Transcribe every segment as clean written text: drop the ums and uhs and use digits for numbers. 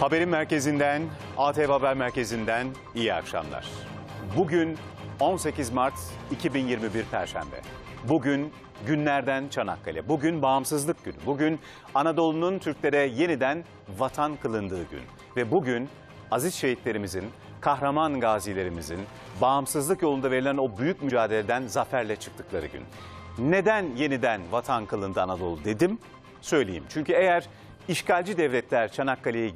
Haberin merkezinden, ATV Haber Merkezi'nden iyi akşamlar. Bugün 18 Mart 2021 Perşembe. Bugün günlerden Çanakkale. Bugün bağımsızlık günü. Bugün Anadolu'nun Türklere yeniden vatan kılındığı gün. Ve bugün aziz şehitlerimizin, kahraman gazilerimizin bağımsızlık yolunda verilen o büyük mücadeleden zaferle çıktıkları gün. Neden yeniden vatan kılındı Anadolu dedim? Söyleyeyim. Çünkü eğer işgalci devletler Çanakkale'yi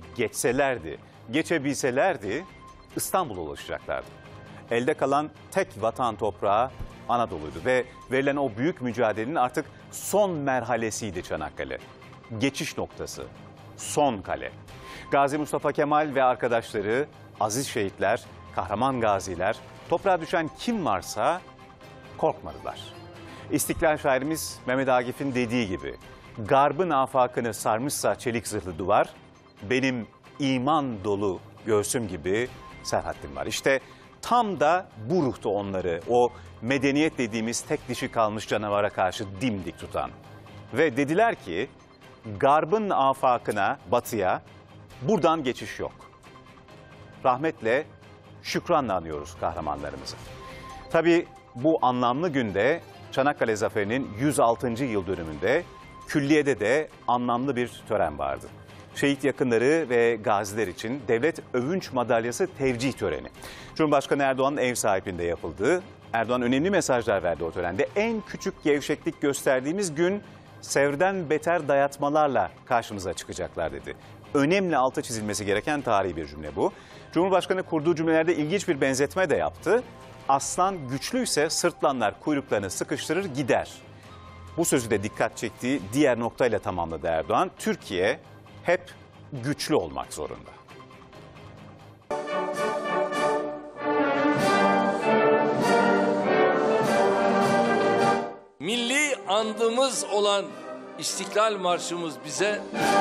geçebilselerdi İstanbul'a ulaşacaklardı. Elde kalan tek vatan toprağı Anadolu'ydu ve verilen o büyük mücadelenin artık son merhalesiydi Çanakkale. Geçiş noktası, son kale. Gazi Mustafa Kemal ve arkadaşları, aziz şehitler, kahraman gaziler, toprağa düşen kim varsa korkmadılar. İstiklal şairimiz Mehmet Akif'in dediği gibi, garbın afakını sarmışsa çelik zırhlı duvar, benim iman dolu göğsüm gibi serhattim var. İşte tam da bu ruhta onları, o medeniyet dediğimiz tek dişi kalmış canavara karşı dimdik tutan. Ve dediler ki, garbın afakına, batıya buradan geçiş yok. Rahmetle, şükranla anıyoruz kahramanlarımızı. Tabii bu anlamlı günde Çanakkale Zaferi'nin 106. yıl dönümünde külliyede de anlamlı bir tören vardı. Şehit yakınları ve gaziler için Devlet Övünç Madalyası tevcih töreni. Cumhurbaşkanı Erdoğan'ın ev sahipliğinde yapıldı. Erdoğan önemli mesajlar verdi o törende. En küçük gevşeklik gösterdiğimiz gün sevrden beter dayatmalarla karşımıza çıkacaklar dedi. Önemli altı çizilmesi gereken tarihi bir cümle bu. Cumhurbaşkanı kurduğu cümlelerde ilginç bir benzetme de yaptı. Aslan güçlüyse sırtlanlar kuyruklarını sıkıştırır gider. Bu sözü de dikkat çektiği diğer noktayla tamamladı Erdoğan. Türkiye hep güçlü olmak zorunda. Milli andımız olan İstiklal Marşımız bize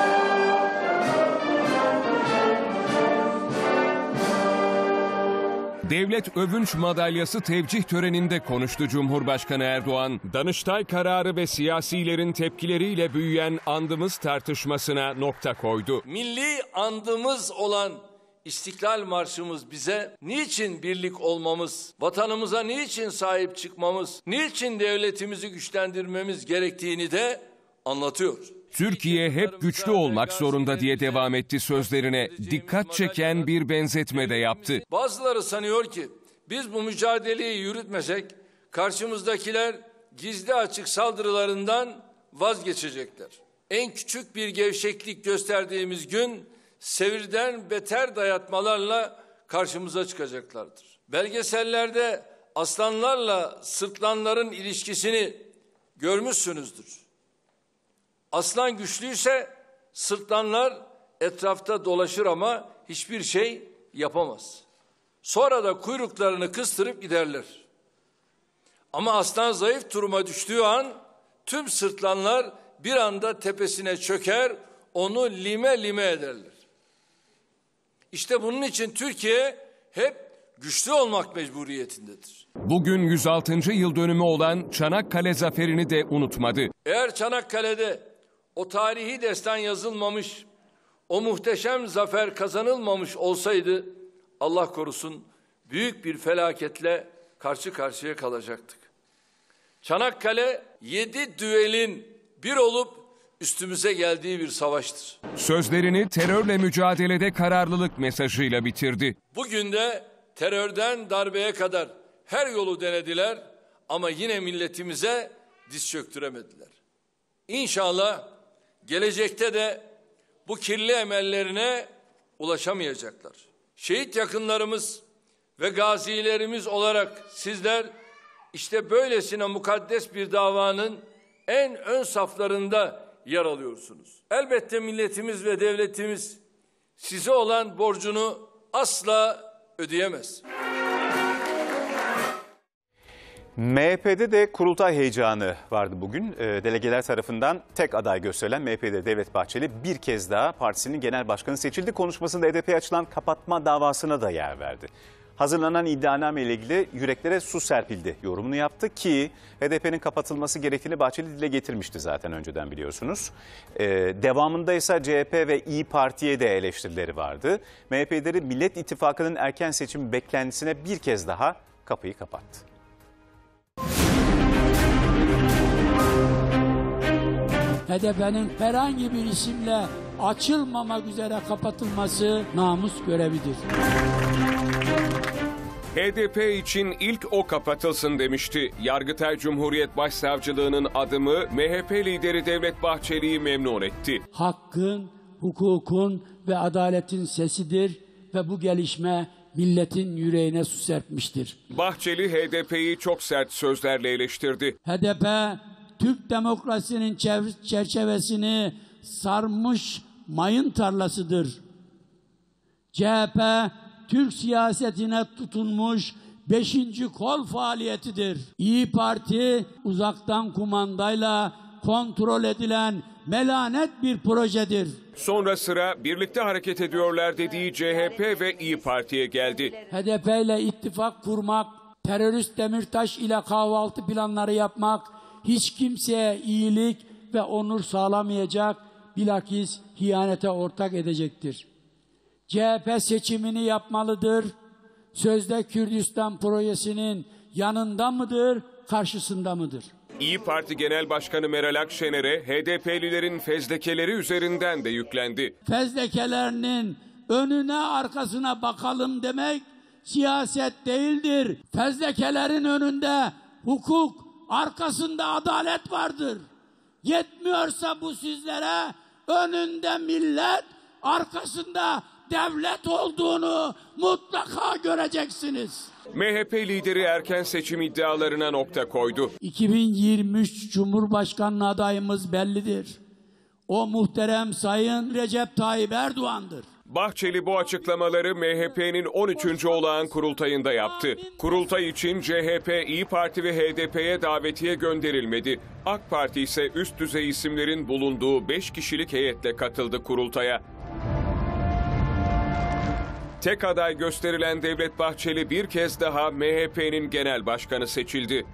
Devlet Övünç Madalyası tevcih töreninde konuştu Cumhurbaşkanı Erdoğan. Danıştay kararı ve siyasilerin tepkileriyle büyüyen andımız tartışmasına nokta koydu. milli andımız olan İstiklal Marşımız bize niçin birlik olmamız, vatanımıza niçin sahip çıkmamız, niçin devletimizi güçlendirmemiz gerektiğini de anlatıyor. Türkiye hep güçlü olmak zorunda diye devam etti sözlerine. Dikkat çeken bir benzetme de yaptı. Bazıları sanıyor ki biz bu mücadeleyi yürütmesek karşımızdakiler gizli açık saldırılarından vazgeçecekler. En küçük bir gevşeklik gösterdiğimiz gün sevirden beter dayatmalarla karşımıza çıkacaklardır. Belgesellerde aslanlarla sırtlanların ilişkisini görmüşsünüzdür. Aslan güçlüyse sırtlanlar etrafta dolaşır ama hiçbir şey yapamaz. Sonra da kuyruklarını kıstırıp giderler. Ama aslan zayıf duruma düştüğü an tüm sırtlanlar bir anda tepesine çöker, onu lime lime ederler. İşte bunun için Türkiye hep güçlü olmak mecburiyetindedir. Bugün 106. yıl dönümü olan Çanakkale Zaferi'ni de unutmadı. Eğer Çanakkale'de o tarihi destan yazılmamış, o muhteşem zafer kazanılmamış olsaydı Allah korusun büyük bir felaketle karşı karşıya kalacaktık. Çanakkale 7 düelin bir olup üstümüze geldiği bir savaştır. Sözlerini terörle mücadelede kararlılık mesajıyla bitirdi. Bugün de terörden darbeye kadar her yolu denediler ama yine milletimize diz çöktüremediler. İnşallah gelecekte de bu kirli emellerine ulaşamayacaklar. Şehit yakınlarımız ve gazilerimiz olarak sizler işte böylesine mukaddes bir davanın en ön saflarında yer alıyorsunuz. Elbette milletimiz ve devletimiz size olan borcunu asla ödeyemez. MHP'de de kurultay heyecanı vardı bugün. Delegeler tarafından tek aday gösterilen MHP'de Devlet Bahçeli bir kez daha partisinin genel başkanı seçildi. Konuşmasında HDP'ye açılan kapatma davasına da yer verdi. hazırlanan iddianame ile ilgili yüreklere su serpildi yorumunu yaptı ki HDP'nin kapatılması gerektiğini Bahçeli dile getirmişti zaten önceden biliyorsunuz. Devamında ise CHP ve İYİ Parti'ye de eleştirileri vardı. MHP lideri Millet İttifakı'nın erken seçim beklentisine bir kez daha kapıyı kapattı. HDP'nin herhangi bir isimle açılmamak üzere kapatılması namus görevidir. HDP için ilk o kapatılsın demişti. Yargıtay Cumhuriyet Başsavcılığı'nın adımı MHP lideri Devlet Bahçeli'yi memnun etti. Hakkın, hukukun ve adaletin sesidir ve bu gelişme milletin yüreğine su serpmiştir. Bahçeli HDP'yi çok sert sözlerle eleştirdi. HDP, Türk demokrasinin çerçevesini sarmış mayın tarlasıdır. CHP, Türk siyasetine tutunmuş 5. kol faaliyetidir. İYİ Parti, uzaktan kumandayla kontrol edilen melanet bir projedir. Sonra sıra birlikte hareket ediyorlar dediği CHP ve İYİ Parti'ye geldi. HDP ile ittifak kurmak, terörist Demirtaş ile kahvaltı planları yapmak, hiç kimseye iyilik ve onur sağlamayacak, bilakis hiyanete ortak edecektir. CHP seçimini yapmalıdır. Sözde Kürdistan projesinin yanında mıdır, karşısında mıdır? İYİ Parti Genel Başkanı Meral Akşener'e HDP'lilerin fezlekeleri üzerinden de yüklendi. Fezlekelerinin önüne arkasına bakalım demek siyaset değildir. Fezlekelerin önünde hukuk, arkasında adalet vardır. Yetmiyorsa bu sizlere önünde millet, arkasında devlet olduğunu mutlaka göreceksiniz. MHP lideri erken seçim iddialarına nokta koydu. 2023 Cumhurbaşkanlığı adayımız bellidir. O muhterem Sayın Recep Tayyip Erdoğan'dır. Bahçeli bu açıklamaları MHP'nin 13. olağan kurultayında yaptı. Kurultay için CHP, İYİ Parti ve HDP'ye davetiye gönderilmedi. AK Parti ise üst düzey isimlerin bulunduğu 5 kişilik heyetle katıldı kurultaya. Tek aday gösterilen Devlet Bahçeli bir kez daha MHP'nin genel başkanı seçildi.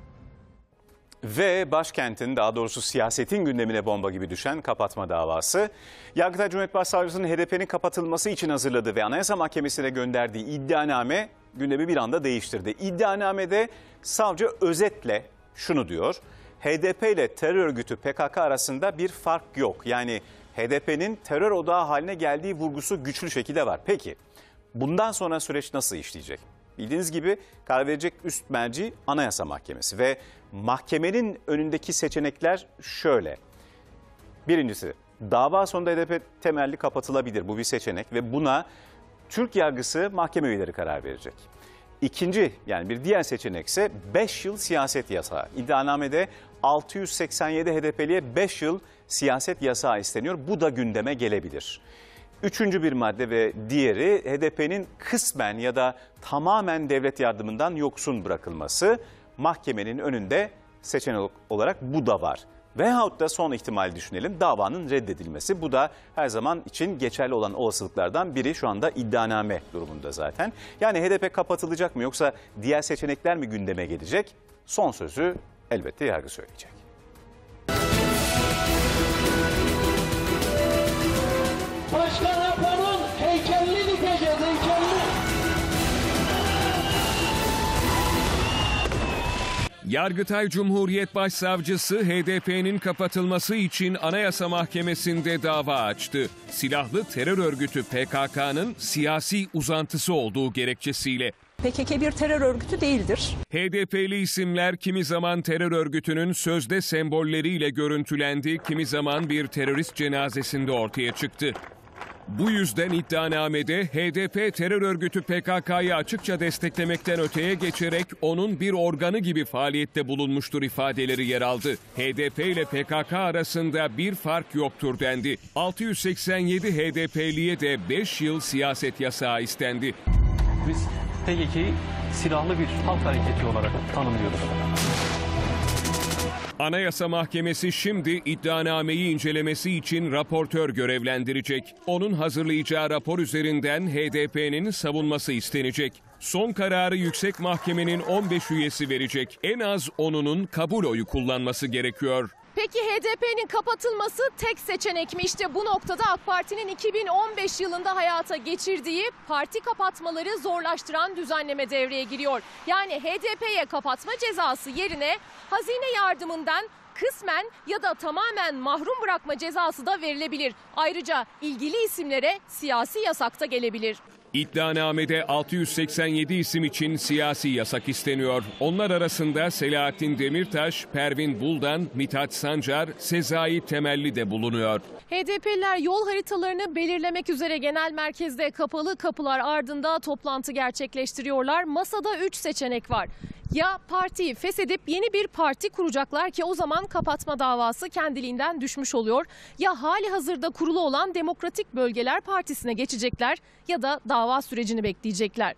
Ve başkentin, daha doğrusu siyasetin gündemine bomba gibi düşen kapatma davası. Yargıtay Cumhuriyet Başsavcısı'nın HDP'nin kapatılması için hazırladığı ve Anayasa Mahkemesi'ne gönderdiği iddianame gündemi bir anda değiştirdi. İddianamede savcı özetle şunu diyor: HDP ile terör örgütü PKK arasında bir fark yok. Yani HDP'nin terör odağı haline geldiği vurgusu güçlü şekilde var. Peki bundan sonra süreç nasıl işleyecek? Bildiğiniz gibi karar verecek üst merci Anayasa Mahkemesi ve mahkemenin önündeki seçenekler şöyle. Birincisi, dava sonunda HDP temelli kapatılabilir. Bu bir seçenek ve buna Türk yargısı mahkeme üyeleri karar verecek. İkinci, yani bir diğer seçenek ise 5 yıl siyaset yasağı. İddianamede 687 HDP'liye 5 yıl siyaset yasağı isteniyor. Bu da gündeme gelebilir. Üçüncü bir madde ve diğeri HDP'nin kısmen ya da tamamen devlet yardımından yoksun bırakılması. Mahkemenin önünde seçenek olarak bu da var. Veyahut da son ihtimali düşünelim, davanın reddedilmesi. Bu da her zaman için geçerli olan olasılıklardan biri, şu anda iddianame durumunda zaten. Yani HDP kapatılacak mı yoksa diğer seçenekler mi gündeme gelecek? Son sözü elbette yargı söyleyecek. Başkan raporun heykelini dikeceğiz, heykelini. Yargıtay Cumhuriyet Başsavcısı HDP'nin kapatılması için Anayasa Mahkemesi'nde dava açtı. Silahlı terör örgütü PKK'nın siyasi uzantısı olduğu gerekçesiyle. PKK bir terör örgütü değildir. HDP'li isimler kimi zaman terör örgütünün sözde sembolleriyle görüntülendi, kimi zaman bir terörist cenazesinde ortaya çıktı. Bu yüzden iddianamede HDP terör örgütü PKK'yı açıkça desteklemekten öteye geçerek onun bir organı gibi faaliyette bulunmuştur ifadeleri yer aldı. HDP ile PKK arasında bir fark yoktur dendi. 687 HDP'liye de 5 yıl siyaset yasağı istendi. Biz PKK'yı silahlı bir halk hareketi olarak tanımlıyoruz. Anayasa Mahkemesi şimdi iddianameyi incelemesi için raportör görevlendirecek. Onun hazırlayacağı rapor üzerinden HDP'nin savunması istenecek. Son kararı Yüksek Mahkemenin 15 üyesi verecek. En az 10'unun kabul oyu kullanması gerekiyor. Peki HDP'nin kapatılması tek seçenek mi? İşte bu noktada AK Parti'nin 2015 yılında hayata geçirdiği parti kapatmaları zorlaştıran düzenleme devreye giriyor. Yani HDP'ye kapatma cezası yerine hazine yardımından kısmen ya da tamamen mahrum bırakma cezası da verilebilir. Ayrıca ilgili isimlere siyasi yasak da gelebilir. İddianamede 687 isim için siyasi yasak isteniyor. Onlar arasında Selahattin Demirtaş, Pervin Buldan, Mithat Sancar, Sezai Temelli de bulunuyor. HDP'liler yol haritalarını belirlemek üzere genel merkezde kapalı kapılar ardında toplantı gerçekleştiriyorlar. Masada 3 seçenek var. Ya partiyi feshedip yeni bir parti kuracaklar ki o zaman kapatma davası kendiliğinden düşmüş oluyor. Ya hali hazırda kurulu olan Demokratik Bölgeler Partisi'ne geçecekler ya da dava sürecini bekleyecekler.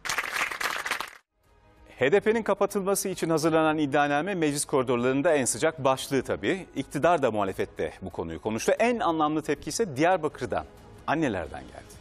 HDP'nin kapatılması için hazırlanan iddianame meclis koridorlarında en sıcak başlığı tabii. İktidar da muhalefette bu konuyu konuştu. En anlamlı tepki ise Diyarbakır'dan, annelerden geldi.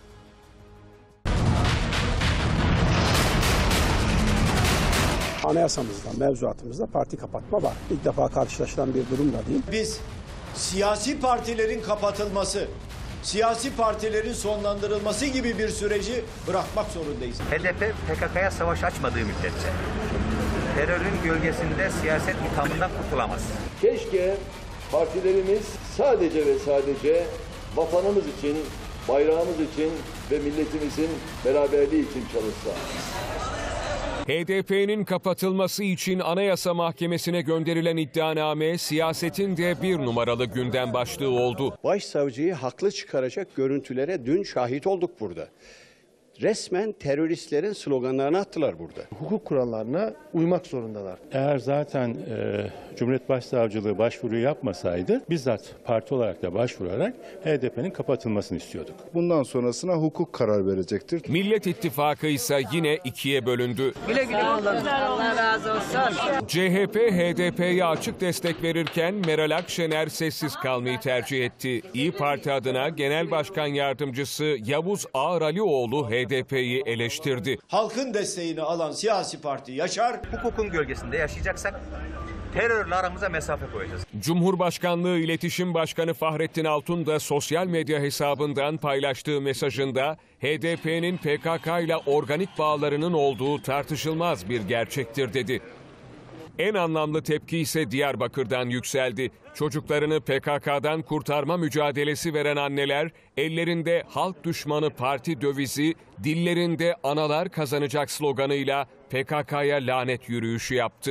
Anayasamızda, mevzuatımızda parti kapatma var. İlk defa karşılaşılan bir durum da değil. Biz siyasi partilerin kapatılması, siyasi partilerin sonlandırılması gibi bir süreci bırakmak zorundayız. HDP PKK'ya savaş açmadığı müddetçe terörün gölgesinde siyaset ithamından kurtulamaz. Keşke partilerimiz sadece ve sadece vatanımız için, bayrağımız için ve milletimizin beraberliği için çalışsa. HDP'nin kapatılması için Anayasa Mahkemesi'ne gönderilen iddianame siyasetin de bir numaralı gündem başlığı oldu. Başsavcıyı haklı çıkaracak görüntülere dün şahit olduk burada. Resmen teröristlerin sloganlarını attılar burada. Hukuk kurallarına uymak zorundalar. Eğer zaten Cumhuriyet Başsavcılığı başvuruyu yapmasaydı bizzat parti olarak da başvurarak HDP'nin kapatılmasını istiyorduk. Bundan sonrasına hukuk karar verecektir. Millet İttifakı ise yine ikiye bölündü. Güle güle Allah razı olsun. CHP HDP'ye açık destek verirken Meral Akşener sessiz kalmayı tercih etti. İYİ Parti adına Genel Başkan Yardımcısı Yavuz Ağralioğlu HDP'yi eleştirdi. Halkın desteğini alan siyasi parti yaşar. Hukukun gölgesinde yaşayacaksak terörle aramıza mesafe koyacağız. Cumhurbaşkanlığı İletişim Başkanı Fahrettin Altun da sosyal medya hesabından paylaştığı mesajında HDP'nin PKK ile organik bağlarının olduğu tartışılmaz bir gerçektir dedi. En anlamlı tepki ise Diyarbakır'dan yükseldi. Çocuklarını PKK'dan kurtarma mücadelesi veren anneler, ellerinde halk düşmanı parti dövizi, dillerinde analar kazanacak sloganıyla PKK'ya lanet yürüyüşü yaptı.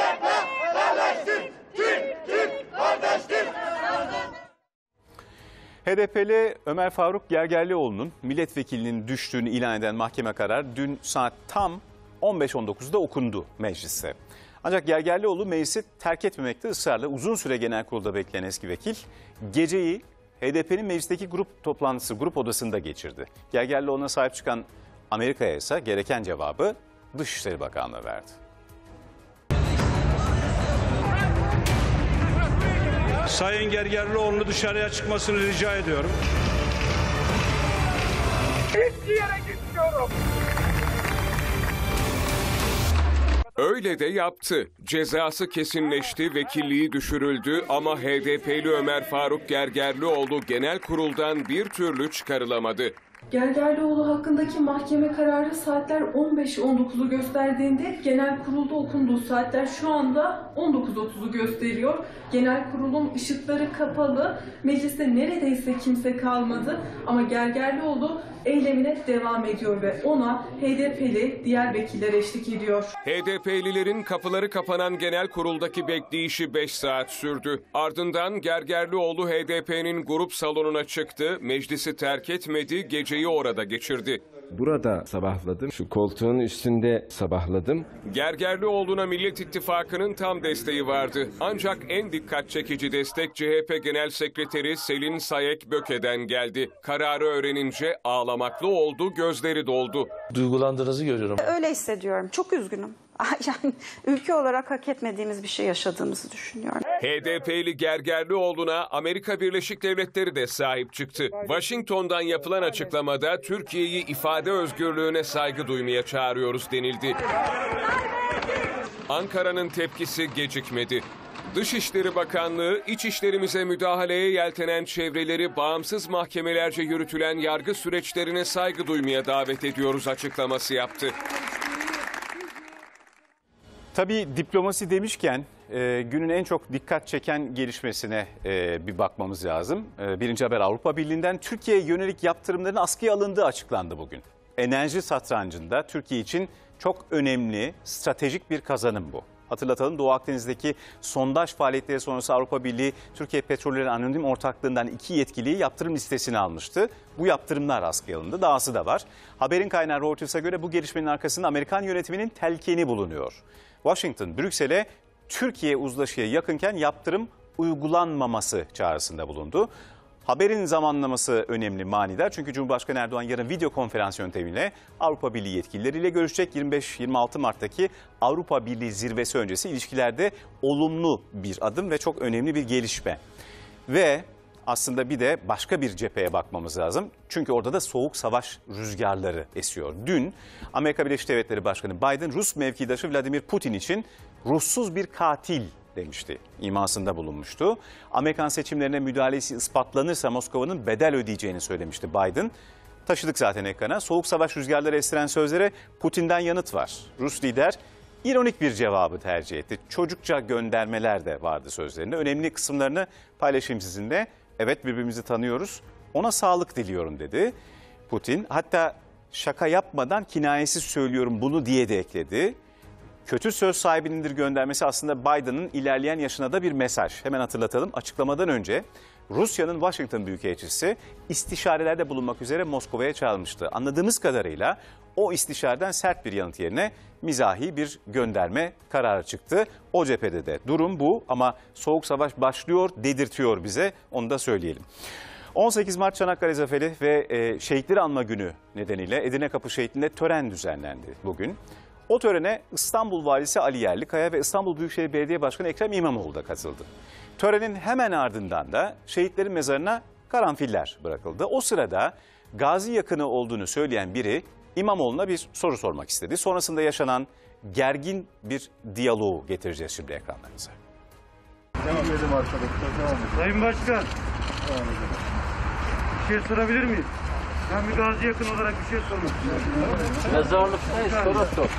HDP'li Ömer Faruk Gergerlioğlu'nun milletvekilinin düştüğünü ilan eden mahkeme kararı dün saat tam 15.19'da okundu mecliste. Ancak Gergerlioğlu meclisi terk etmemekte ısrarlı. Uzun süre genel kurulda bekleyen eski vekil geceyi HDP'nin meclisteki grup odasında geçirdi. Gergerlioğlu'na sahip çıkan Amerika'ya ise gereken cevabı Dışişleri Bakanlığı verdi. Sayın Gergerlioğlu'nu dışarıya çıkmasını rica ediyorum. Hiçbir yere gitmiyorum. Öyle de yaptı. Cezası kesinleşti, vekilliği düşürüldü ama HDP'li Ömer Faruk Gergerlioğlu genel kuruldan bir türlü çıkarılamadı. Gergerlioğlu hakkındaki mahkeme kararı saatler 15.19'u gösterdiğinde genel kurulda okunduğu saatler şu anda 19.30'u gösteriyor. Genel kurulun ışıkları kapalı, mecliste neredeyse kimse kalmadı ama Gergerlioğlu eylemine devam ediyor ve ona HDP'li diğer vekiller eşlik ediyor. HDP'lilerin kapıları kapanan genel kuruldaki bekleyişi 5 saat sürdü. Ardından Gergerlioğlu HDP'nin grup salonuna çıktı, meclisi terk etmedi, geceyi orada geçirdi. Burada sabahladım, şu koltuğun üstünde sabahladım. Gergerlioğlu'na Millet İttifakı'nın tam desteği vardı. Ancak en dikkat çekici destek CHP Genel Sekreteri Selin Sayek Böke'den geldi. Kararı öğrenince ağlamaklı oldu, gözleri doldu. Duygulandığınızı görüyorum. Öyle hissediyorum, çok üzgünüm. Yani ülke olarak hak etmediğimiz bir şey yaşadığımızı düşünüyorum. HDP'li Gergerlioğlu'na Amerika Birleşik Devletleri de sahip çıktı. Washington'dan yapılan açıklamada Türkiye'yi ifade özgürlüğüne saygı duymaya çağırıyoruz denildi. Ankara'nın tepkisi gecikmedi. Dışişleri Bakanlığı, iç işlerimize müdahaleye yeltenen çevreleri bağımsız mahkemelerce yürütülen yargı süreçlerine saygı duymaya davet ediyoruz açıklaması yaptı. Tabii diplomasi demişken günün en çok dikkat çeken gelişmesine bir bakmamız lazım. Birinci haber Avrupa Birliği'nden Türkiye'ye yönelik yaptırımların askıya alındığı açıklandı bugün. Enerji satrancında Türkiye için çok önemli, stratejik bir kazanım bu. Hatırlatalım, Doğu Akdeniz'deki sondaj faaliyetleri sonrası Avrupa Birliği Türkiye Petrolleri Anonim Ortaklığı'ndan 2 yetkiliyi yaptırım listesine almıştı. Bu yaptırımlar askıya alındı, dahası da var. Haberin kaynağı Reuters'a göre bu gelişmenin arkasında Amerikan yönetiminin telkini bulunuyor. Washington, Brüksel'e Türkiye uzlaşıya yakınken yaptırım uygulanmaması çağrısında bulundu. Haberin zamanlaması önemli, manidar. Çünkü Cumhurbaşkanı Erdoğan yarın video konferans yöntemiyle Avrupa Birliği yetkilileriyle görüşecek. 25-26 Mart'taki Avrupa Birliği zirvesi öncesi ilişkilerde olumlu bir adım ve çok önemli bir gelişme. Ve aslında bir de başka bir cepheye bakmamız lazım. Çünkü orada da soğuk savaş rüzgarları esiyor. Dün Amerika Birleşik Devletleri Başkanı Biden, Rus mevkidaşı Vladimir Putin için ruhsuz bir katil demişti, imasında bulunmuştu. Amerikan seçimlerine müdahalesi ispatlanırsa Moskova'nın bedel ödeyeceğini söylemişti Biden. Taşıdık zaten ekrana. Soğuk savaş rüzgarları estiren sözlere Putin'den yanıt var. Rus lider ironik bir cevabı tercih etti. Çocukça göndermeler de vardı sözlerinde. Önemli kısımlarını paylaşayım sizinle. Evet, birbirimizi tanıyoruz. Ona sağlık diliyorum dedi Putin. Hatta şaka yapmadan kinayesiz söylüyorum bunu diye de ekledi. Kötü söz sahibinindir göndermesi aslında Biden'ın ilerleyen yaşına da bir mesaj. Hemen hatırlatalım, açıklamadan önce Rusya'nın Washington Büyükelçisi istişarelerde bulunmak üzere Moskova'ya çağrılmıştı. Anladığımız kadarıyla o istişareden sert bir yanıt yerine mizahi bir gönderme kararı çıktı. O cephede de durum bu ama soğuk savaş başlıyor dedirtiyor bize, onu da söyleyelim. 18 Mart Çanakkale Zaferi ve şehitleri anma günü nedeniyle Edirnekapı Şehitliği'nde tören düzenlendi bugün. O törene İstanbul Valisi Ali Yerlikaya ve İstanbul Büyükşehir Belediye Başkanı Ekrem İmamoğlu da katıldı. Törenin hemen ardından da şehitlerin mezarına karanfiller bırakıldı. O sırada gazi yakını olduğunu söyleyen biri İmamoğlu'na bir soru sormak istedi. Sonrasında yaşanan gergin bir diyaloğu getireceğiz şimdi ekranlarınıza. Sayın Başkan, bir şey sorabilir miyim? Ben bir gazi yakın olarak bir şey sormak istiyorum. Mezarlıktayız, soru sor.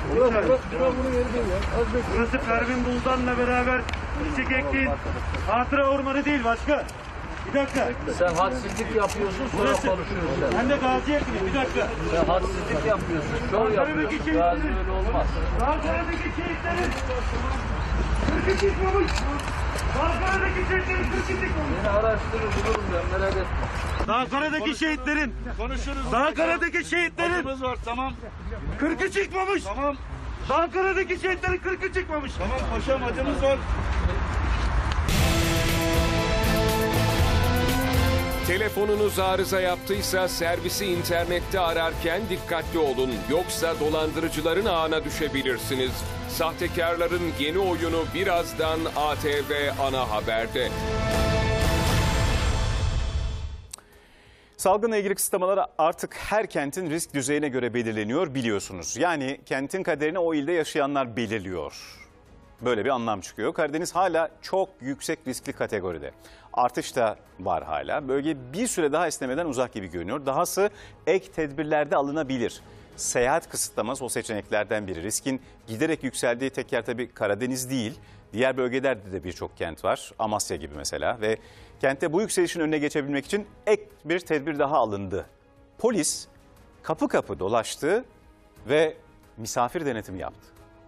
Burası Pervin Buldan'la beraber çiçek ektiğin hatıra ormanı değil başkan. Bir dakika. Sen hadsizlik yapıyorsun, sonra konuşuyorsun sen. Ben de gazi yakınım, bir dakika. Sen hadsizlik yapıyorsun, şov yapıyorsun. Gazi öyle olmaz. Ankara'daki şehitlerin kırkı çıkmamış. Ankara'daki şehitlerin kırkı çıkmamış. Beni araştırır bulurum ben, merak etme. Ankara'daki şehitlerin konuşuruz. Ankara'daki şehitlerin Acımız var, tamam. kırkı çıkmamış. Tamam. Ankara'daki şehitlerin kırkı çıkmamış. Tamam paşam, acımız var. Telefonunuz arıza yaptıysa servisi internette ararken dikkatli olun. Yoksa dolandırıcıların ağına düşebilirsiniz. Sahtekarların yeni oyunu birazdan ATV Ana Haber'de. Salgınla ilgili kısıtlamalar artık her kentin risk düzeyine göre belirleniyor biliyorsunuz. Yani kentin kaderini o ilde yaşayanlar belirliyor. Böyle bir anlam çıkıyor. Karadeniz hala çok yüksek riskli kategoride. Artış da var hala. Bölge bir süre daha esnemeden uzak gibi görünüyor. Dahası ek tedbirler de alınabilir. Seyahat kısıtlaması o seçeneklerden biri. Riskin giderek yükseldiği tek yer tabii Karadeniz değil. Diğer bölgelerde de birçok kent var. Amasya gibi mesela ve kentte bu yükselişin önüne geçebilmek için ek bir tedbir daha alındı. Polis kapı kapı dolaştı ve misafir denetimi yaptı.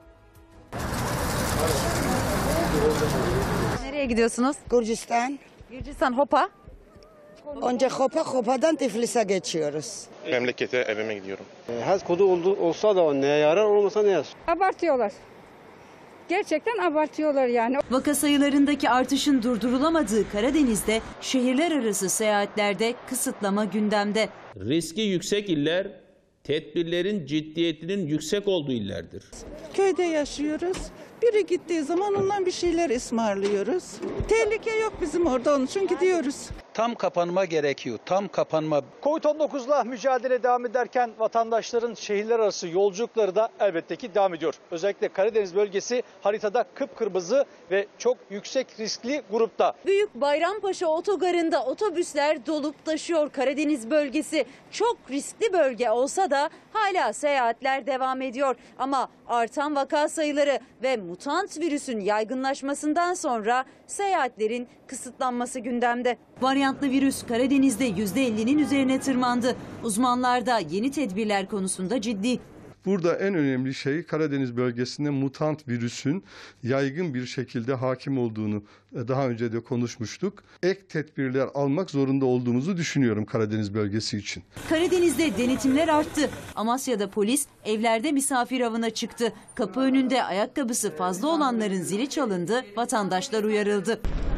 Nereye gidiyorsunuz? Gürcistan. Gürcistan, Hopa. Önce Hopa'dan Tiflis'e geçiyoruz. Memlekete, evime gidiyorum. Haz kodu olsa da neye yarar, olmasa ne yazar? Abartıyorlar. Gerçekten abartıyorlar yani. Vaka sayılarındaki artışın durdurulamadığı Karadeniz'de şehirler arası seyahatlerde kısıtlama gündemde. Riski yüksek iller tedbirlerin ciddiyetinin yüksek olduğu illerdir. Köyde yaşıyoruz. Biri gittiği zaman ondan bir şeyler ısmarlıyoruz. Tehlike yok bizim orada, onun için gidiyoruz. Tam kapanma gerekiyor. Tam kapanma. Covid-19'la mücadele devam ederken vatandaşların şehirler arası yolculukları da elbette ki devam ediyor. Özellikle Karadeniz bölgesi haritada kıpkırmızı ve çok yüksek riskli grupta. Büyük Bayrampaşa otogarında otobüsler dolup taşıyor. Karadeniz bölgesi çok riskli bölge olsa da hala seyahatler devam ediyor. Ama artan vaka sayıları ve mutant virüsün yaygınlaşmasından sonra seyahatlerin kısıtlanması gündemde. Varyantlı virüs Karadeniz'de %50'nin üzerine tırmandı. Uzmanlar da yeni tedbirler konusunda ciddi. Burada en önemli şey Karadeniz bölgesinde mutant virüsün yaygın bir şekilde hakim olduğunu daha önce de konuşmuştuk. Ek tedbirler almak zorunda olduğumuzu düşünüyorum Karadeniz bölgesi için. Karadeniz'de denetimler arttı. Amasya'da polis evlerde misafir avına çıktı. Kapı önünde ayakkabısı fazla olanların zili çalındı, vatandaşlar uyarıldı.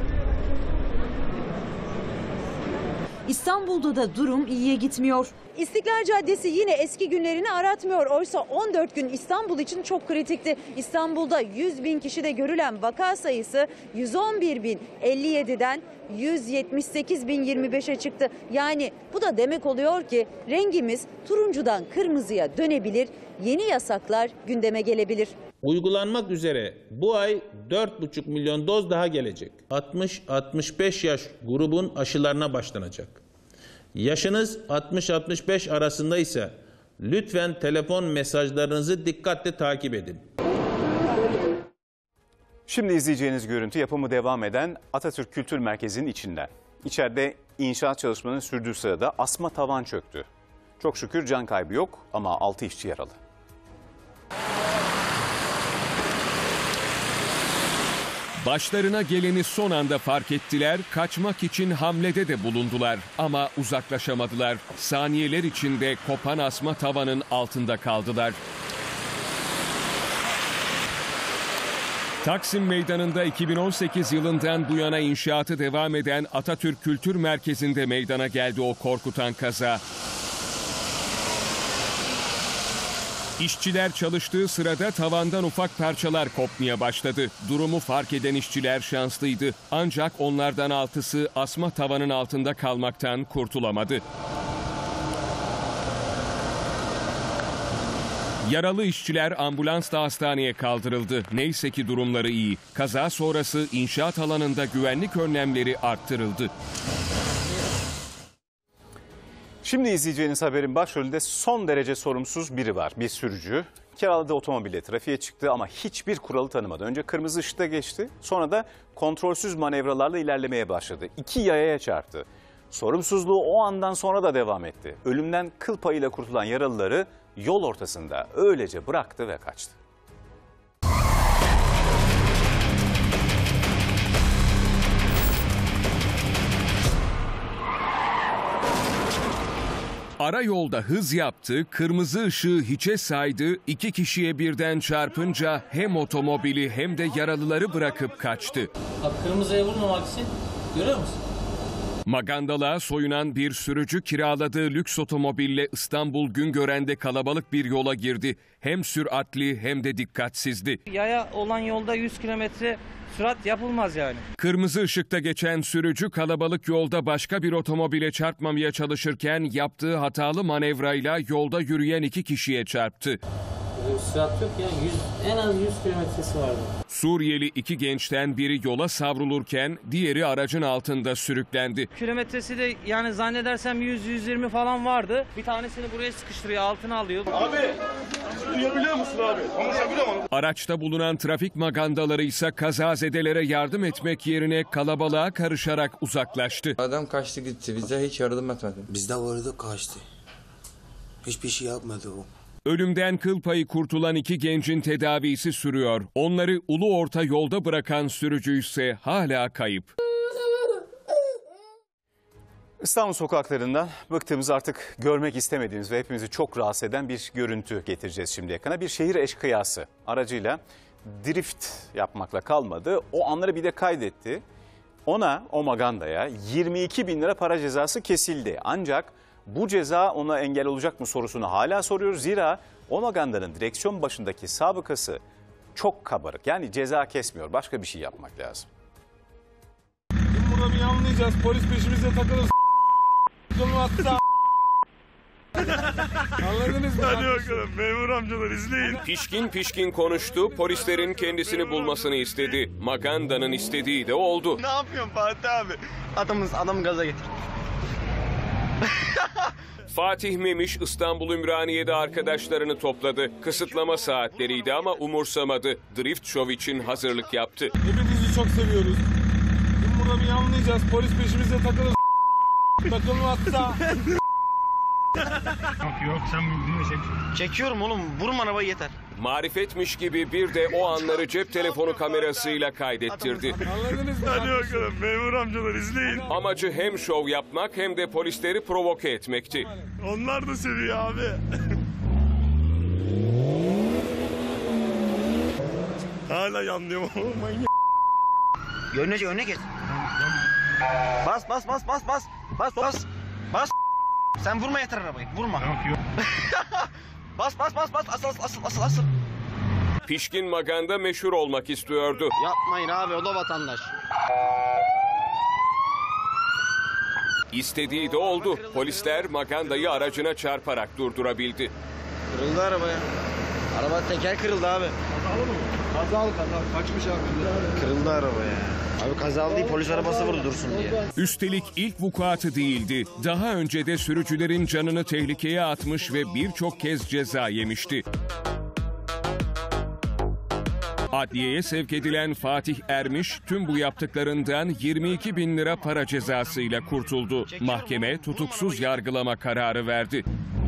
İstanbul'da da durum iyiye gitmiyor. İstiklal Caddesi yine eski günlerini aratmıyor. Oysa 14 gün İstanbul için çok kritikti. İstanbul'da 100.000 kişide görülen vaka sayısı 111.057'den 178.025'e çıktı. Yani bu da demek oluyor ki rengimiz turuncudan kırmızıya dönebilir, yeni yasaklar gündeme gelebilir. Uygulanmak üzere bu ay 4,5 milyon doz daha gelecek. 60-65 yaş grubun aşılarına başlanacak. Yaşınız 60-65 arasında ise lütfen telefon mesajlarınızı dikkatle takip edin. Şimdi izleyeceğiniz görüntü yapımı devam eden Atatürk Kültür Merkezi'nin içinden. İçeride inşaat çalışmalarının sürdüğü sırada asma tavan çöktü. Çok şükür can kaybı yok ama 6 işçi yaralı. Başlarına geleni son anda fark ettiler, kaçmak için hamlede de bulundular ama uzaklaşamadılar. Saniyeler içinde kopan asma tavanın altında kaldılar. Taksim Meydanı'nda 2018 yılından bu yana inşaatı devam eden Atatürk Kültür Merkezi'nde meydana geldi o korkutan kaza. İşçiler çalıştığı sırada tavandan ufak parçalar kopmaya başladı. Durumu fark eden işçiler şanslıydı. Ancak onlardan 6'sı asma tavanın altında kalmaktan kurtulamadı. Yaralı işçiler ambulansla hastaneye kaldırıldı. Neyse ki durumları iyi. Kaza sonrası inşaat alanında güvenlik önlemleri arttırıldı. Şimdi izleyeceğiniz haberin başrolünde son derece sorumsuz biri var. Bir sürücü kiraladığı otomobille trafiğe çıktı ama hiçbir kuralı tanımadı. Önce kırmızı ışıkta geçti, sonra da kontrolsüz manevralarla ilerlemeye başladı. 2 yayaya çarptı. Sorumsuzluğu o andan sonra da devam etti. Ölümden kıl payıyla kurtulan yaralıları yol ortasında öylece bıraktı ve kaçtı. Ara yolda hız yaptı, kırmızı ışığı hiçe saydı, 2 kişiye birden çarpınca hem otomobili hem de yaralıları bırakıp kaçtı. Bak kırmızıya vurmamak için görüyor musun? Magandalığa soyunan bir sürücü kiraladığı lüks otomobille İstanbul Güngören'de kalabalık bir yola girdi. Hem süratli hem de dikkatsizdi. Yaya olan yolda 100 kilometre sürat yapılmaz yani. Kırmızı ışıkta geçen sürücü kalabalık yolda başka bir otomobile çarpmamaya çalışırken yaptığı hatalı manevrayla yolda yürüyen 2 kişiye çarptı. Sürat yok ya, en az 100 kilometresi vardı. Suriyeli 2 gençten biri yola savrulurken diğeri aracın altında sürüklendi. Kilometresi de yani zannedersem 100-120 falan vardı. Bir tanesini buraya sıkıştırıyor, altına alıyor. Abi, duyabiliyor musun abi? Konuşabiliyor musun? Araçta bulunan trafik magandaları ise kazazedelere yardım etmek yerine kalabalığa karışarak uzaklaştı. Adam kaçtı gitti, bize hiç yardım etmedi. Biz de vardı, kaçtı. Hiçbir şey yapmadı o. Ölümden kıl payı kurtulan 2 gencin tedavisi sürüyor. Onları ulu orta yolda bırakan sürücü ise hala kayıp. İstanbul sokaklarından bıktığımız, artık görmek istemediğimiz ve hepimizi çok rahatsız eden bir görüntü getireceğiz şimdi ekrana. Bir şehir eşkıyası aracıyla drift yapmakla kalmadı. O anları bir de kaydetti. O magandaya 22.000 lira para cezası kesildi. Ancak bu ceza ona engel olacak mı sorusunu hala soruyoruz. Zira o Maganda'nın direksiyon başındaki sabıkası çok kabarık. Yani ceza kesmiyor. Başka bir şey yapmak lazım. Burada bir yanlayacağız. Polis peşimize takılır. Anladınız mı? Hadi bakalım memur amcalar izleyin. Pişkin pişkin konuştu, polislerin kendisini bulmasını istedi. Maganda'nın istediği de oldu. Ne yapıyorsun Fatih abi? Adamı gaza getir. Fatih Memiş İstanbul Ümraniye'de arkadaşlarını topladı. Kısıtlama saatleriydi ama umursamadı. Drift Show için hazırlık yaptı. Hepinizi çok seviyoruz. Şimdi burada bir yanlayacağız. Polis peşimize takılır. Takılmazsa. Yok sen bunu çek. Çekiyorum oğlum. Vurma arabayı yeter. Marifetmiş gibi bir de o anları cep telefonu kamerasıyla kaydettirdi. Anladınız mı? Hadi bakalım memur amcalar izleyin. Amacı hem şov yapmak hem de polisleri provoke etmekti. Onlar da seviyor abi. Hala yanlıyorum. Önüne geç. Bas. Bas. Sen vurma yeter arabayı. Vurma. Yok. Bas. Asıl. Pişkin Maganda meşhur olmak istiyordu. Yapmayın abi, o da vatandaş. İstediği de oldu. Polisler Maganda'yı aracına çarparak durdurabildi. Kırıldı araba ya. Araba teker kırıldı abi. Kazalı. Kaçmış abi. Kırıldı araba ya. Abi kazalı değil, polis arabası vurdu dursun diye. Üstelik ilk vukuatı değildi. Daha önce de sürücülerin canını tehlikeye atmış ve birçok kez ceza yemişti. Adliyeye sevk edilen Fatih Ermiş tüm bu yaptıklarından 22.000 lira para cezasıyla kurtuldu. Mahkeme tutuksuz yargılama kararı verdi.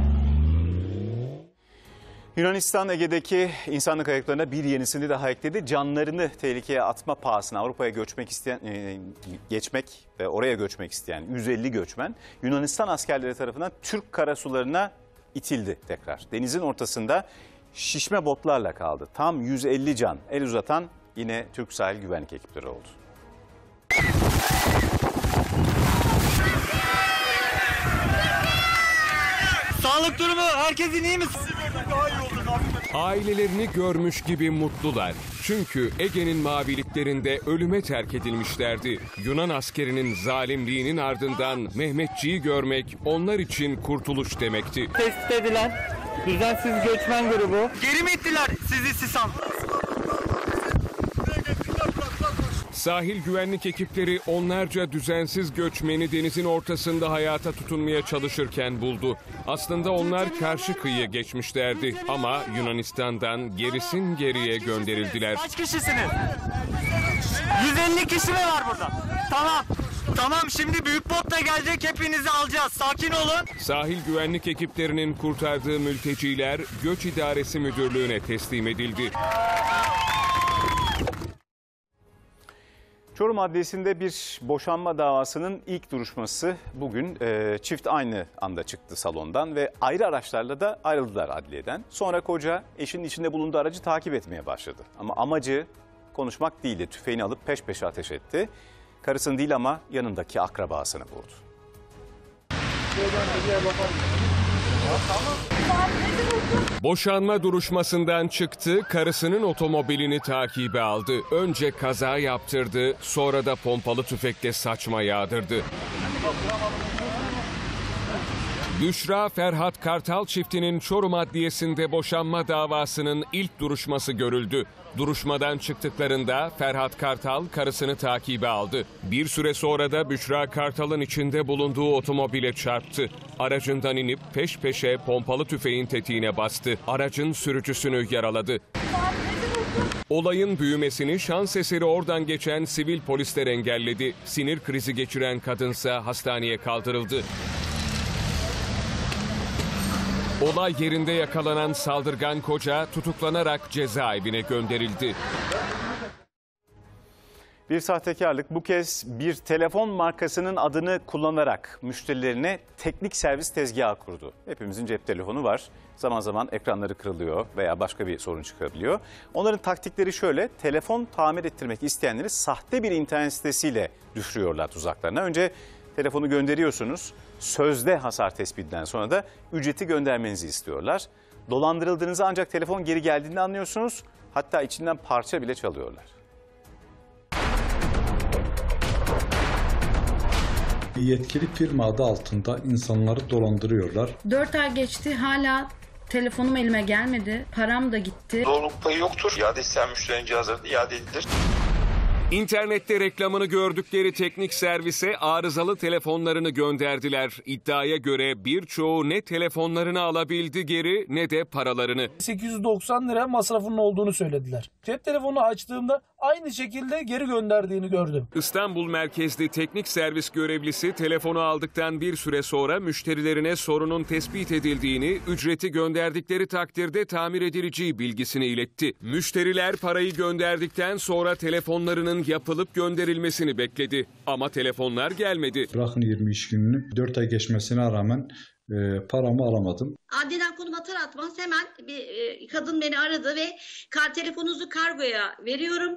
Yunanistan Ege'deki insanlık kayıplarına bir yenisini daha ekledi. Canlarını tehlikeye atma pahasına Avrupa'ya geçmek ve oraya göçmek isteyen 150 göçmen Yunanistan askerleri tarafından Türk karasularına itildi tekrar. Denizin ortasında şişme botlarla kaldı. Tam 150 can el uzatan yine Türk sahil güvenlik ekipleri oldu. Sağlık durumu, herkesin iyi mi? Ailelerini görmüş gibi mutlular. Çünkü Ege'nin maviliklerinde ölüme terk edilmişlerdi. Yunan askerinin zalimliğinin ardından Mehmetçiği görmek onlar için kurtuluş demekti. Tespit edilen düzensiz göçmen grubu. Geri mi ittiler sizi Sisan? Sahil güvenlik ekipleri onlarca düzensiz göçmeni denizin ortasında hayata tutunmaya çalışırken buldu. Aslında onlar karşı kıyıya geçmişlerdi ama Yunanistan'dan gerisin geriye gönderildiler. Kaç kişisiniz? 150 kişi mi var burada? Tamam şimdi büyük botla gelecek, hepinizi alacağız. Sakin olun. Sahil güvenlik ekiplerinin kurtardığı mülteciler Göç İdaresi Müdürlüğü'ne teslim edildi. Çorum Adliyesi'nde bir boşanma davasının ilk duruşması bugün çift aynı anda çıktı salondan ve ayrı araçlarla da ayrıldılar adliyeden. Sonra koca eşinin içinde bulunduğu aracı takip etmeye başladı. Ama amacı konuşmak değildi. Tüfeğini alıp peş peşe ateş etti. Karısını değil ama yanındaki akrabasını vurdu. Boşanma duruşmasından çıktı, karısının otomobilini takibe aldı. Önce kaza yaptırdı, sonra da pompalı tüfekle saçma yağdırdı. Büşra Ferhat Kartal çiftinin Çorum Adliyesi'nde boşanma davasının ilk duruşması görüldü. Duruşmadan çıktıklarında Ferhat Kartal karısını takibe aldı. Bir süre sonra da Büşra Kartal'ın içinde bulunduğu otomobile çarptı. Aracından inip peş peşe pompalı tüfeğin tetiğine bastı. Aracın sürücüsünü yaraladı. Olayın büyümesini şans eseri oradan geçen sivil polisler engelledi. Sinir krizi geçiren kadınsa hastaneye kaldırıldı. Olay yerinde yakalanan saldırgan koca tutuklanarak cezaevine gönderildi. Bir sahtekarlık bu kez bir telefon markasının adını kullanarak müşterilerine teknik servis tezgahı kurdu. Hepimizin cep telefonu var. Zaman zaman ekranları kırılıyor veya başka bir sorun çıkabiliyor. Onların taktikleri şöyle: telefon tamir ettirmek isteyenleri sahte bir internet sitesiyle düşürüyorlar tuzaklarına. Önce telefonu gönderiyorsunuz. Sözde hasar tespitinden sonra da ücreti göndermenizi istiyorlar. Dolandırıldığınızı ancak telefon geri geldiğinde anlıyorsunuz. Hatta içinden parça bile çalıyorlar. Yetkili firma adı altında insanları dolandırıyorlar. 4 ay geçti, hala telefonum elime gelmedi. Param da gitti. Doğruluk payı yoktur. İade isteyen müşterinin cihazları da iade edilir. İnternette reklamını gördükleri teknik servise arızalı telefonlarını gönderdiler. İddiaya göre birçoğu ne telefonlarını alabildi geri ne de paralarını. 890 lira masrafının olduğunu söylediler. Cep telefonu açtığımda aynı şekilde geri gönderdiğini gördüm. İstanbul merkezli teknik servis görevlisi telefonu aldıktan bir süre sonra müşterilerine sorunun tespit edildiğini, ücreti gönderdikleri takdirde tamir edileceği bilgisini iletti. Müşteriler parayı gönderdikten sonra telefonlarının yapılıp gönderilmesini bekledi. Ama telefonlar gelmedi. Bırakın 20 iş gününü, 4 ay geçmesine rağmen paramı alamadım. Adliyeden konum atar atmaz hemen bir kadın beni aradı ve telefonunuzu kargoya veriyorum.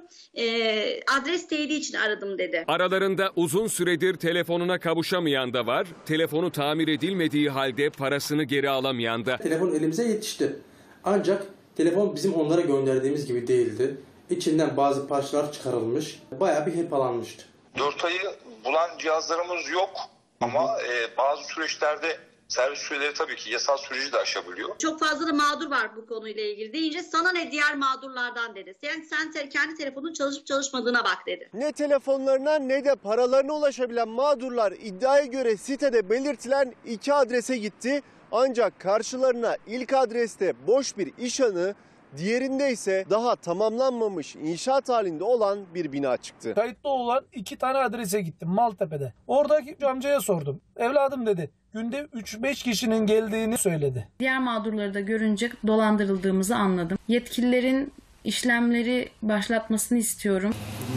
Adres teyidi için aradım dedi. Aralarında uzun süredir telefonuna kavuşamayan da var. Telefonu tamir edilmediği halde parasını geri alamayan da. Telefon elimize yetişti. Ancak telefon bizim onlara gönderdiğimiz gibi değildi. İçinden bazı parçalar çıkarılmış. Bayağı bir hırpalanmıştı. 4 ayı bulan cihazlarımız yok ama bazı süreçlerde servis süreleri tabii ki yasal süreci de aşabiliyor. Çok fazla da mağdur var bu konuyla ilgili deyince sana ne diğer mağdurlardan dedi. Sen kendi telefonun çalışıp çalışmadığına bak dedi. Ne telefonlarına ne de paralarına ulaşabilen mağdurlar iddiaya göre sitede belirtilen 2 adrese gitti. Ancak karşılarına ilk adreste boş bir iş anı, diğerinde ise daha tamamlanmamış inşaat halinde olan bir bina çıktı. Kayıtlı olan 2 tane adrese gittim Maltepe'de. Oradaki amcaya sordum. Evladım dedi. Günde 3-5 kişinin geldiğini söyledi. Diğer mağdurları da görünce dolandırıldığımızı anladım. Yetkililerin işlemleri başlatmasını istiyorum.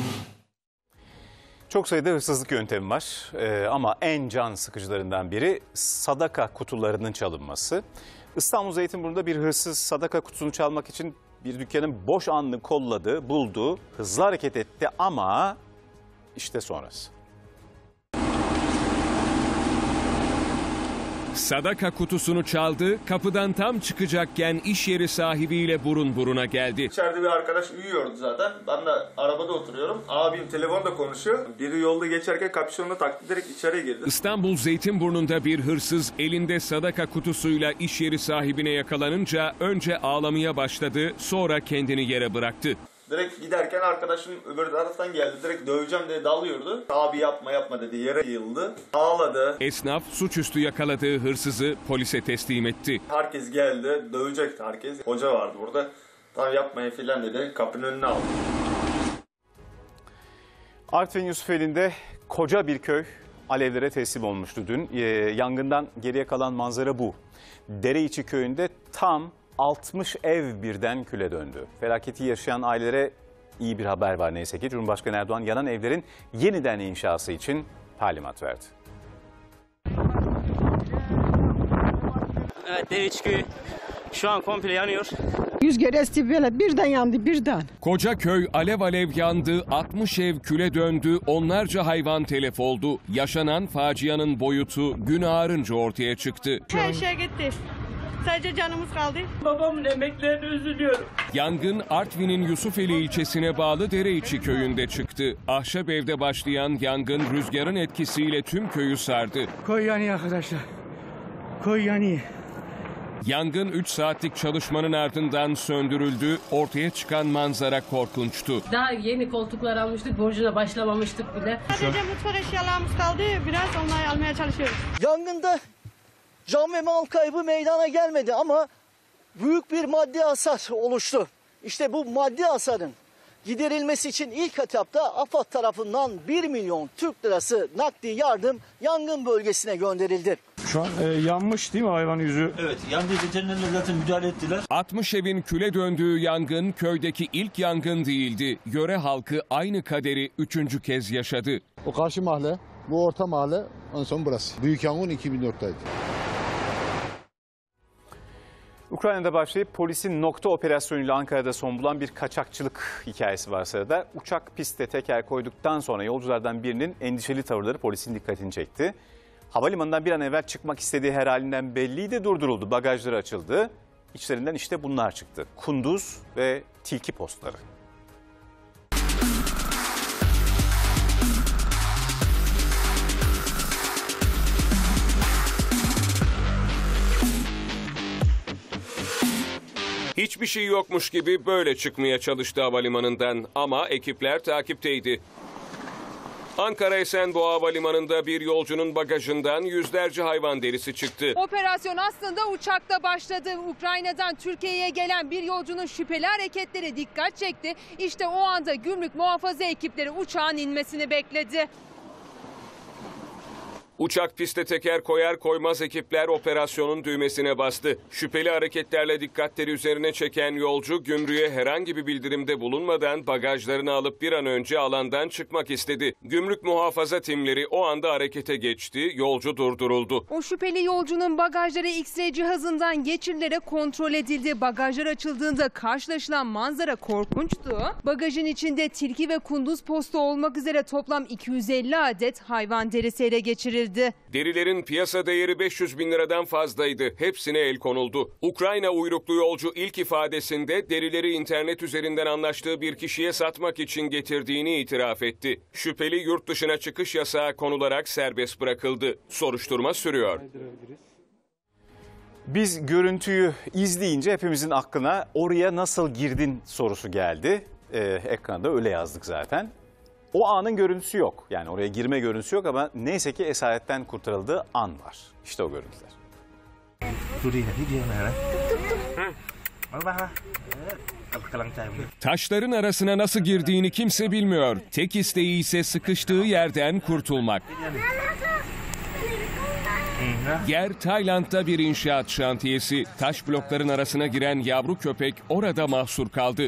Çok sayıda hırsızlık yöntemi var ama en can sıkıcılarından biri sadaka kutularının çalınması. İstanbul Zeytinburnu'nda bir hırsız sadaka kutusunu çalmak için bir dükkanın boş andını kolladı, buldu, hızlı hareket etti ama işte sonrası. Sadaka kutusunu çaldı, kapıdan tam çıkacakken iş yeri sahibiyle burun buruna geldi. İçeride bir arkadaş uyuyordu zaten. Ben de arabada oturuyorum. Abim telefonda konuşuyor. Biri yolda geçerken kapşonunu taktı, direkt içeriye girdi. İstanbul Zeytinburnu'nda bir hırsız elinde sadaka kutusuyla iş yeri sahibine yakalanınca önce ağlamaya başladı, sonra kendini yere bıraktı. Direkt giderken arkadaşım öbür taraftan geldi. Direkt döveceğim diye dalıyordu. Abi yapma dedi. Yere yığıldı. Ağladı. Esnaf suçüstü yakaladığı hırsızı polise teslim etti. Herkes geldi. Dövecekti herkes. Hoca vardı burada. Tamam yapmayın filan dedi. Kapının önüne aldı. Artvin Yusufeli'nde koca bir köy alevlere teslim olmuştu dün. Yangından geriye kalan manzara bu. Dereiçi köyünde tam 60 ev birden küle döndü. Felaketi yaşayan ailelere iyi bir haber var neyse ki. Cumhurbaşkanı Erdoğan yanan evlerin yeniden inşası için talimat verdi. Evet, Dereiçi köyü şu an komple yanıyor. Rüzgar esti böyle birden yandı birden. Koca köy alev alev yandı, 60 ev küle döndü, onlarca hayvan telef oldu. Yaşanan facianın boyutu gün ağarınca ortaya çıktı. Her şey gitti. Sadece canımız kaldı. Babamın emeklerine üzülüyorum. Yangın Artvin'in Yusufeli ilçesine bağlı Dereiçi köyünde çıktı. Ahşap evde başlayan yangın rüzgarın etkisiyle tüm köyü sardı. Koy yanıyor arkadaşlar. Koy yanıyor. Yangın 3 saatlik çalışmanın ardından söndürüldü. Ortaya çıkan manzara korkunçtu. Daha yeni koltuklar almıştık, borcuna başlamamıştık bile. Sadece mutfak eşyalarımız kaldı, biraz onları almaya çalışıyoruz. Yangında can ve mal kaybı meydana gelmedi ama büyük bir maddi hasar oluştu. İşte bu maddi hasarın giderilmesi için ilk etapta AFAD tarafından 1 milyon Türk lirası nakdi yardım yangın bölgesine gönderildi. Şu an yanmış değil mi hayvan yüzü? Evet, yandığı veterinerler zaten müdahale ettiler. 60 evin küle döndüğü yangın köydeki ilk yangın değildi. Yöre halkı aynı kaderi 3. kez yaşadı. O karşı mahalle, bu orta mahalle, en son burası. Büyük yangın 2004'teydi. Ukrayna'da başlayıp polisin nokta operasyonuyla Ankara'da son bulan bir kaçakçılık hikayesi var sırada. Uçak piste teker koyduktan sonra yolculardan birinin endişeli tavırları polisin dikkatini çekti. Havalimanından bir an evvel çıkmak istediği her halinden belliydi, durduruldu. Bagajları açıldı. İçlerinden işte bunlar çıktı. Kunduz ve tilki postları. Hiçbir şey yokmuş gibi böyle çıkmaya çalıştı havalimanından ama ekipler takipteydi. Ankara Esenboğa Havalimanı'nda bir yolcunun bagajından yüzlerce hayvan derisi çıktı. Operasyon aslında uçakta başladı. Ukrayna'dan Türkiye'ye gelen bir yolcunun şüpheli hareketleri dikkat çekti. İşte o anda gümrük muhafaza ekipleri uçağın inmesini bekledi. Uçak piste teker koyar koymaz ekipler operasyonun düğmesine bastı. Şüpheli hareketlerle dikkatleri üzerine çeken yolcu gümrüğe herhangi bir bildirimde bulunmadan bagajlarını alıp bir an önce alandan çıkmak istedi. Gümrük muhafaza timleri o anda harekete geçti, yolcu durduruldu. O şüpheli yolcunun bagajları X-ray cihazından geçirilerek kontrol edildi. Bagajlar açıldığında karşılaşılan manzara korkunçtu. Bagajın içinde tilki ve kunduz postu olmak üzere toplam 250 adet hayvan derisi ele geçirildi. Derilerin piyasa değeri 500 bin liradan fazlaydı. Hepsine el konuldu. Ukrayna uyruklu yolcu ilk ifadesinde derileri internet üzerinden anlaştığı bir kişiye satmak için getirdiğini itiraf etti. Şüpheli yurt dışına çıkış yasağı konularak serbest bırakıldı. Soruşturma sürüyor. Biz görüntüyü izleyince hepimizin aklına oraya nasıl girdin sorusu geldi. Ekranda öyle yazdık zaten. O anın görüntüsü yok. Yani oraya girme görüntüsü yok ama neyse ki esaretten kurtarıldığı an var. İşte o görüntüler. Taşların arasına nasıl girdiğini kimse bilmiyor. Tek isteği ise sıkıştığı yerden kurtulmak. Yer Tayland'da bir inşaat şantiyesi. Taş blokların arasına giren yavru köpek orada mahsur kaldı.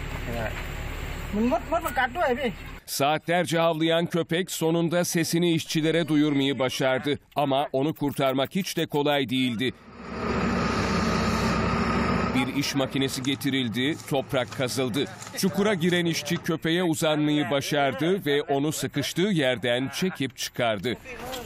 Saatlerce havlayan köpek sonunda sesini işçilere duyurmayı başardı. Ama onu kurtarmak hiç de kolay değildi. Bir iş makinesi getirildi, toprak kazıldı. Çukura giren işçi köpeğe uzanmayı başardı ve onu sıkıştığı yerden çekip çıkardı.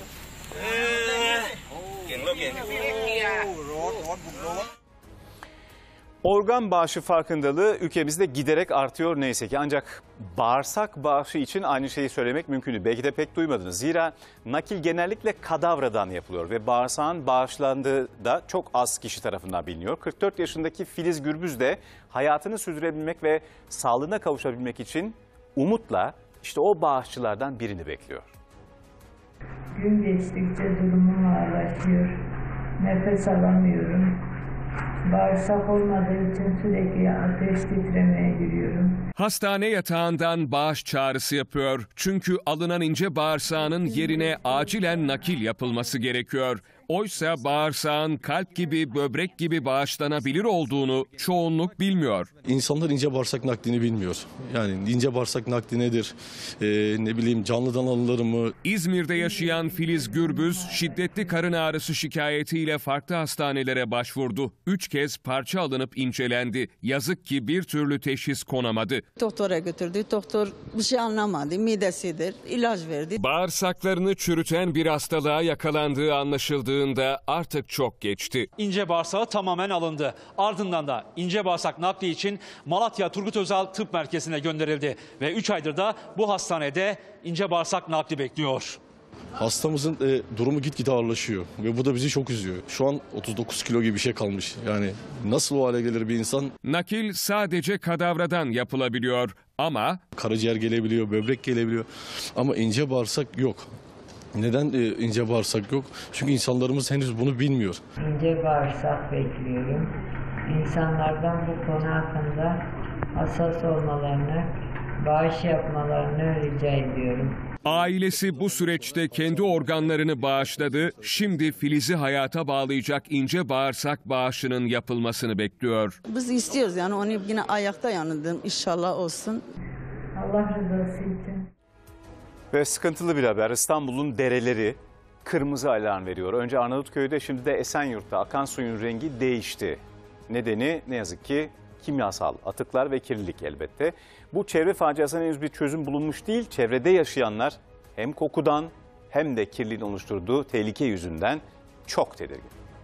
Organ bağışı farkındalığı ülkemizde giderek artıyor neyse ki. Ancak bağırsak bağışı için aynı şeyi söylemek mümkün değil. Belki de pek duymadınız. Zira nakil genellikle kadavradan yapılıyor ve bağırsağın bağışlandığı da çok az kişi tarafından biliniyor. 44 yaşındaki Filiz Gürbüz de hayatını sürdürebilmek ve sağlığına kavuşabilmek için umutla işte o bağışçılardan birini bekliyor. Gün geçtikçe durumum ağırlaşıyor. Nefes alamıyorum. Bağırsak olmadığı için sürekli ateş titremeye giriyorum. Hastane yatağından bağış çağrısı yapıyor. Çünkü alınan ince bağırsağının yerine acilen nakil yapılması gerekiyor. Oysa bağırsağın kalp gibi, böbrek gibi bağışlanabilir olduğunu çoğunluk bilmiyor. İnsanlar ince bağırsak naklini bilmiyor. Yani ince bağırsak nakli nedir? Ne bileyim canlıdan alınır mı? İzmir'de yaşayan Filiz Gürbüz şiddetli karın ağrısı şikayetiyle farklı hastanelere başvurdu. 3 kez parça alınıp incelendi. Yazık ki bir türlü teşhis konamadı. Doktora götürdü. Doktor bir şey anlamadı. Midesidir. İlaç verdi. Bağırsaklarını çürüten bir hastalığa yakalandığı anlaşıldığında artık çok geçti. İnce bağırsağı tamamen alındı. Ardından da ince bağırsak nakli için Malatya Turgut Özal Tıp Merkezi'ne gönderildi. Ve 3 aydır da bu hastanede ince bağırsak nakli bekliyor. Hastamızın durumu gitgide ağırlaşıyor ve bu da bizi çok üzüyor. Şu an 39 kilo gibi bir şey kalmış. Yani nasıl o hale gelir bir insan? Nakil sadece kadavradan yapılabiliyor ama... Karaciğer gelebiliyor, böbrek gelebiliyor ama ince bağırsak yok. Neden ince bağırsak yok? Çünkü insanlarımız henüz bunu bilmiyor. İnce bağırsak bekliyorum. İnsanlardan bu konu hakkında hassas olmalarını, bağış yapmalarını rica ediyorum. Ailesi bu süreçte kendi organlarını bağışladı. Şimdi Filiz'i hayata bağlayacak ince bağırsak bağışının yapılmasını bekliyor. Biz istiyoruz yani onu yine ayakta yanıldım. İnşallah olsun. Allah rızası için. Ve sıkıntılı bir haber. İstanbul'un dereleri kırmızı alarm veriyor. Önce Arnavutköy'de, şimdi de Esenyurt'ta akan suyun rengi değişti. Nedeni ne yazık ki kimyasal atıklar ve kirlilik elbette. Bu çevre faciasına henüz bir çözüm bulunmuş değil. Çevrede yaşayanlar hem kokudan hem de kirliliğin oluşturduğu tehlike yüzünden çok tedirgin.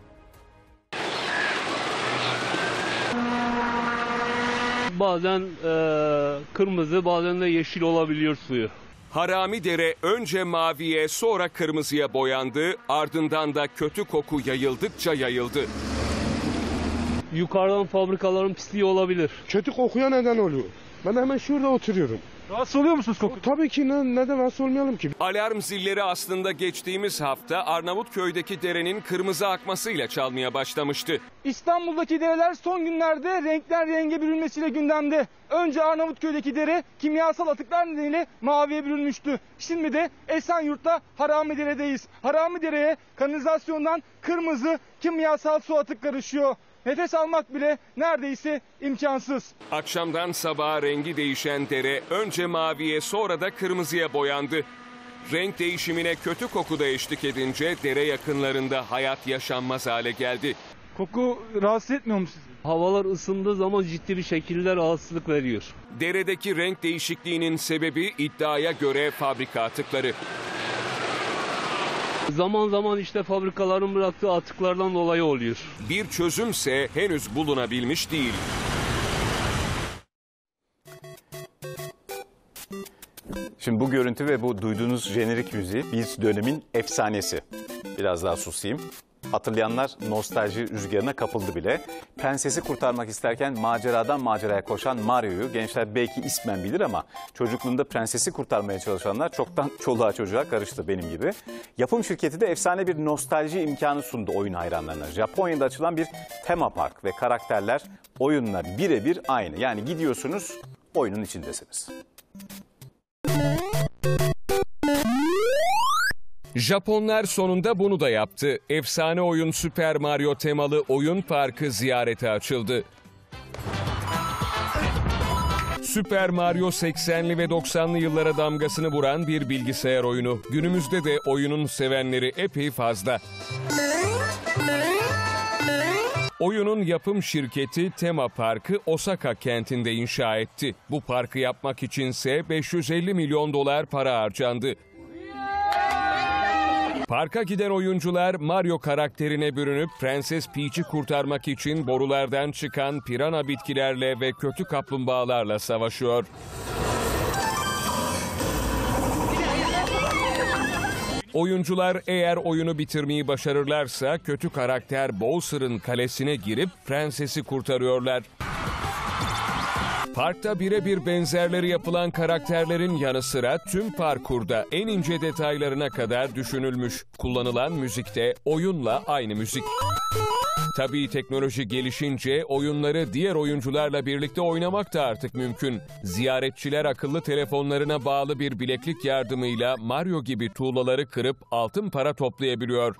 Bazen kırmızı, bazen de yeşil olabiliyor suyu. Haramidere önce maviye sonra kırmızıya boyandı, ardından da kötü koku yayıldıkça yayıldı. Yukarıdan fabrikaların pisliği olabilir. Kötü kokuya neden oluyor. Ben hemen şurada oturuyorum. Rahatsız oluyor musunuz koku? Tabii ki neden rahatsız olmayalım ki? Alarm zilleri aslında geçtiğimiz hafta Arnavutköy'deki derenin kırmızı akmasıyla çalmaya başlamıştı. İstanbul'daki dereler son günlerde renkten renge bürünmesiyle gündemde. Önce Arnavutköy'deki dere kimyasal atıklar nedeniyle maviye bürünmüştü. Şimdi de Esenyurt'ta Haramidere'deyiz. Haramidere'ye kanalizasyondan kırmızı kimyasal su atık karışıyor. Nefes almak bile neredeyse imkansız. Akşamdan sabaha rengi değişen dere önce maviye sonra da kırmızıya boyandı. Renk değişimine kötü koku da eşlik edince dere yakınlarında hayat yaşanmaz hale geldi. Koku rahatsız etmiyor mu sizi? Havalar ısındığı zaman ciddi bir şekilde rahatsızlık veriyor. Deredeki renk değişikliğinin sebebi iddiaya göre fabrika atıkları. Zaman zaman işte fabrikaların bıraktığı atıklardan dolayı oluyor. Bir çözümse henüz bulunabilmiş değil. Şimdi bu görüntü ve bu duyduğunuz jenerik müziği bir dönemin efsanesi. Biraz daha susayım. Hatırlayanlar nostalji rüzgarına kapıldı bile. Prensesi kurtarmak isterken maceradan maceraya koşan Mario'yu gençler belki ismen bilir ama çocukluğunda prensesi kurtarmaya çalışanlar çoktan çoluğa çocuğa karıştı benim gibi. Yapım şirketi de efsane bir nostalji imkanı sundu oyun hayranlarına. Japonya'da açılan bir tema park ve karakterler oyunla birebir aynı. Yani gidiyorsunuz, oyunun içindesiniz. Japonlar sonunda bunu da yaptı. Efsane oyun Super Mario temalı oyun parkı ziyarete açıldı. Super Mario 80'li ve 90'lı yıllara damgasını vuran bir bilgisayar oyunu. Günümüzde de oyunun sevenleri epey fazla. Oyunun yapım şirketi Tema Park'ı Osaka kentinde inşa etti. Bu parkı yapmak içinse 550 milyon dolar para harcandı. Parka giden oyuncular Mario karakterine bürünüp Prenses Peach'i kurtarmak için borulardan çıkan pirana bitkilerle ve kötü kaplumbağalarla savaşıyor. Oyuncular eğer oyunu bitirmeyi başarırlarsa kötü karakter Bowser'ın kalesine girip prensesi kurtarıyorlar. Parkta birebir benzerleri yapılan karakterlerin yanı sıra tüm parkurda en ince detaylarına kadar düşünülmüş. Kullanılan müzik de oyunla aynı müzik. Tabii teknoloji gelişince oyunları diğer oyuncularla birlikte oynamak da artık mümkün. Ziyaretçiler akıllı telefonlarına bağlı bir bileklik yardımıyla Mario gibi tuğlaları kırıp altın para toplayabiliyor.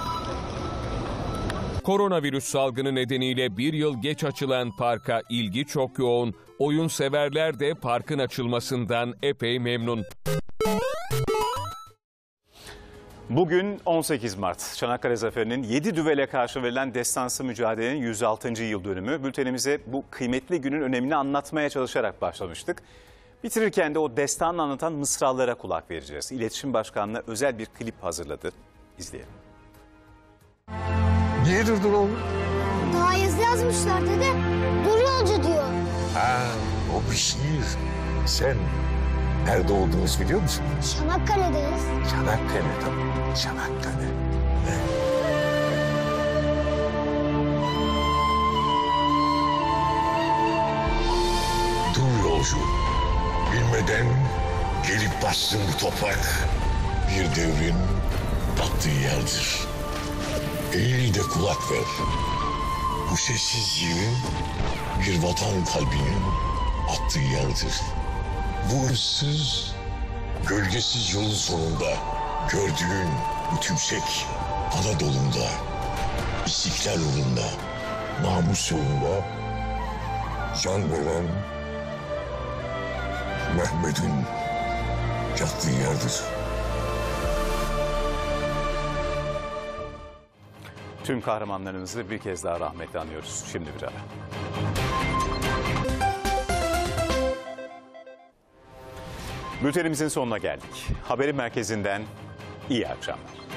Koronavirüs salgını nedeniyle bir yıl geç açılan parka ilgi çok yoğun. Oyun severler de parkın açılmasından epey memnun. Bugün 18 Mart. Çanakkale Zaferi'nin 7 düvele karşı verilen destansı mücadelenin 106. yıl dönümü. Bültenimize bu kıymetli günün önemini anlatmaya çalışarak başlamıştık. Bitirirken de o destanı anlatan mısralara kulak vereceğiz. İletişim Başkanlığı özel bir klip hazırladı. İzleyelim. Niye durdun oğlum? Daha yazı yazmışlar dede. Dur yolcu diyor. Ha, o bir şiir. Sen nerede olduğunuzu biliyor musun? Çanakkale'deyiz. Çanakkale tabii. Çanakkale. Dur yolcu. Bilmeden gelip bastığın bu toprak bir devrin battığı yerdir. Eğil de kulak ver. Bu sessiz yerin bir vatan kalbinin attığı yerdir. Bu ıssız, gölgesiz yolun sonunda gördüğün bu tümsek Anadolu'nda, İstiklal yolunda, namus yolunda can veren Mehmet'in yattığı yerdir. Tüm kahramanlarımızı bir kez daha rahmetle anıyoruz. Şimdi bir ara. Bültenimizin sonuna geldik. Haberin merkezinden iyi akşamlar.